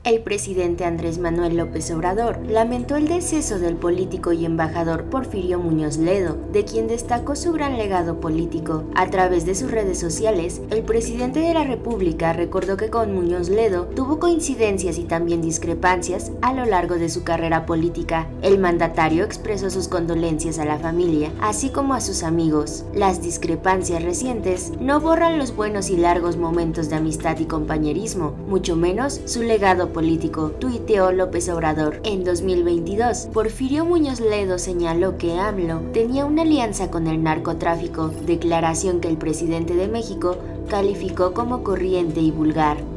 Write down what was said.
El presidente Andrés Manuel López Obrador lamentó el deceso del político y embajador Porfirio Muñoz Ledo, de quien destacó su gran legado político. A través de sus redes sociales, el presidente de la República recordó que con Muñoz Ledo tuvo coincidencias y también discrepancias a lo largo de su carrera política. El mandatario expresó sus condolencias a la familia, así como a sus amigos. Las discrepancias recientes no borran los buenos y largos momentos de amistad y compañerismo, mucho menos su legado político, tuiteó López Obrador. En 2022, Porfirio Muñoz Ledo señaló que AMLO tenía una alianza con el narcotráfico, declaración que el presidente de México calificó como corriente y vulgar.